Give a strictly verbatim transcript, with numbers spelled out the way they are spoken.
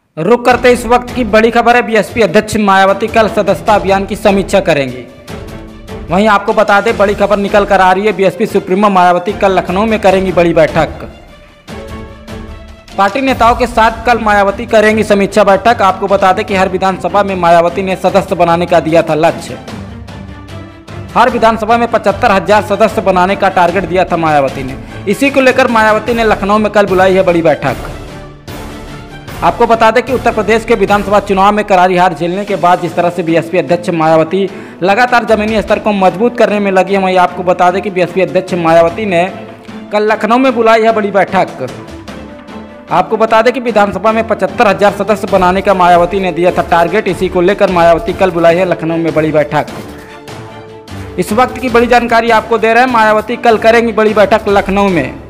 रुक करते इस वक्त की बड़ी खबर है। बीएसपी अध्यक्ष मायावती कल सदस्यता अभियान की समीक्षा करेंगी। वहीं आपको बता दें, बड़ी खबर निकल कर आ रही है। बीएसपी सुप्रीमो मायावती कल लखनऊ में करेंगी बड़ी बैठक। पार्टी नेताओं के साथ कल मायावती करेंगी समीक्षा बैठक। आपको बता दें कि हर विधानसभा में मायावती ने सदस्य बनाने का दिया था लक्ष्य। हर विधानसभा में पचहत्तर हजार सदस्य बनाने का टारगेट दिया था मायावती ने। इसी को लेकर मायावती ने लखनऊ में कल बुलाई है बड़ी बैठक। आपको बता दें कि उत्तर प्रदेश के विधानसभा चुनाव में करारी हार झेलने के बाद जिस तरह से बीएसपी अध्यक्ष मायावती लगातार जमीनी स्तर को मजबूत करने में लगी है, वहीं आपको बता दें कि बीएसपी अध्यक्ष मायावती ने कल लखनऊ में बुलाई है बड़ी बैठक। आपको बता दें कि विधानसभा में पचहत्तर हजार सदस्य बनाने का मायावती ने दिया था टारगेट। इसी को लेकर मायावती कल बुलाई है लखनऊ में बड़ी बैठक। इस वक्त की बड़ी जानकारी आपको दे रहे हैं, मायावती कल करेंगी बड़ी बैठक लखनऊ में।